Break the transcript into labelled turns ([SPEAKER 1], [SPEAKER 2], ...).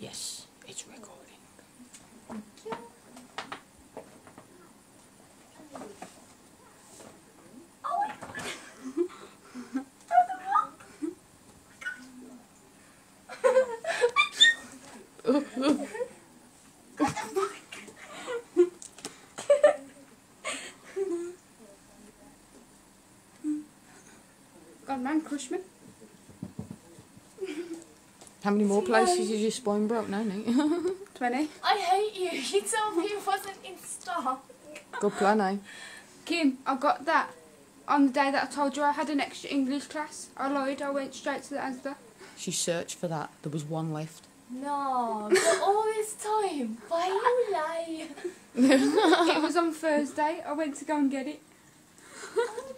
[SPEAKER 1] Yes, it's recording.
[SPEAKER 2] God, man, crush me.
[SPEAKER 1] How many more places is your spine broke now, Nate?
[SPEAKER 2] 20.
[SPEAKER 3] I hate you. You told me it wasn't in stock.
[SPEAKER 1] Good plan, eh?
[SPEAKER 2] Kim, I got that on the day that I told you I had an extra English class. I lied, I went straight to the Asda.
[SPEAKER 1] She searched for that. There was one left.
[SPEAKER 3] No, but all this time, why you lie?
[SPEAKER 2] It was on Thursday, I went to go and get it.
[SPEAKER 3] Oh